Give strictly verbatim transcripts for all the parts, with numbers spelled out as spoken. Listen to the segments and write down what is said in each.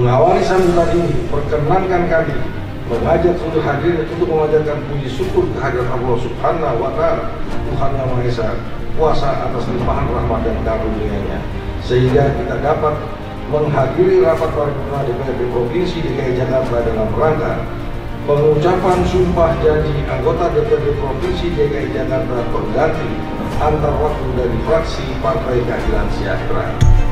Mengawali sambutan ini, perkenankan kami mengajak seluruh hadirin untuk memanjatkan puji syukur kehadirat Allah Subhanahu wa Ta'ala, Tuhan Yang Maha Esa, kuasa atas limpahan rahmat dan karunia-Nya, sehingga kita dapat menghadiri rapat paripurna D P R D Provinsi D K I Jakarta dalam rangka pengucapan sumpah janji anggota D P R D Provinsi D K I Jakarta pengganti antar waktu dari fraksi Partai Keadilan Sejahtera.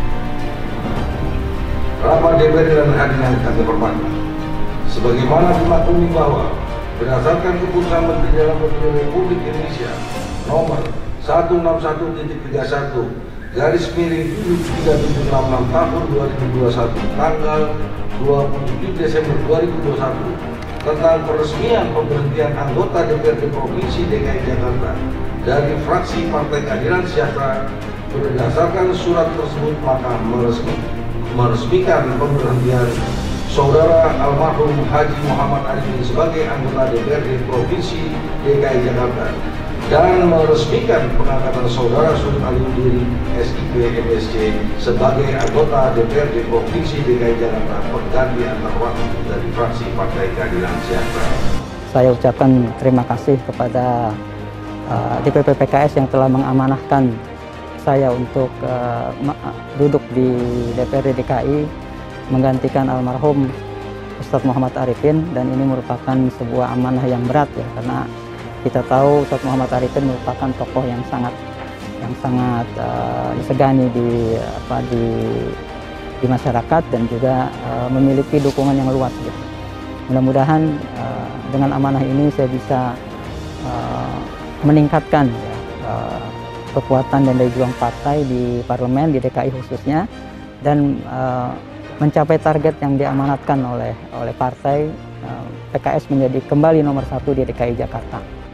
Rapat D P R D dan hadirin yang kami hormati, sebagaimana dimaklumi bahwa berdasarkan keputusan Menteri Dalam Negeri Republik Indonesia nomor seratus enam puluh satu titik tiga puluh satu garis miring tujuh tiga tujuh enam enam tahun dua ribu dua puluh satu tanggal dua puluh tujuh Desember dua ribu dua puluh satu tentang peresmian pemberhentian anggota D P R D Provinsi D K I Jakarta dari fraksi Partai Keadilan Sejahtera. Berdasarkan surat tersebut, maka meresmi, meresmikan pemberhentian Saudara almarhum Haji Muhammad Arifin sebagai anggota D P R D Provinsi D K I Jakarta dan meresmikan pengangkatan Saudara Sudin Aliudiri S I P M S C sebagai anggota D P R D Provinsi D K I Jakarta pengganti antar waktu dari fraksi Partai Keadilan Sejahtera. Saya ucapkan terima kasih kepada uh, D P P P K S yang telah mengamanahkan saya untuk uh, duduk di D P R D D K I menggantikan almarhum Ustadz Muhammad Arifin, dan ini merupakan sebuah amanah yang berat ya, karena kita tahu Ustadz Muhammad Arifin merupakan tokoh yang sangat yang sangat uh, disegani di apa di di masyarakat dan juga uh, memiliki dukungan yang luas gitu. Mudah-mudahan uh, dengan amanah ini saya bisa uh, meningkatkan ya, uh, kekuatan dan daya juang partai di parlemen di D K I khususnya, dan uh, mencapai target yang diamanatkan oleh oleh partai, uh, P K S menjadi kembali nomor satu di D K I Jakarta.